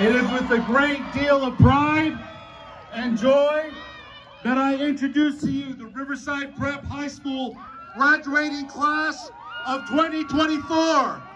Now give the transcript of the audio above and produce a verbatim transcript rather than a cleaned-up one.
It is with a great deal of pride and joy that I introduce to you the Riverside Prep High School graduating class of twenty twenty-four.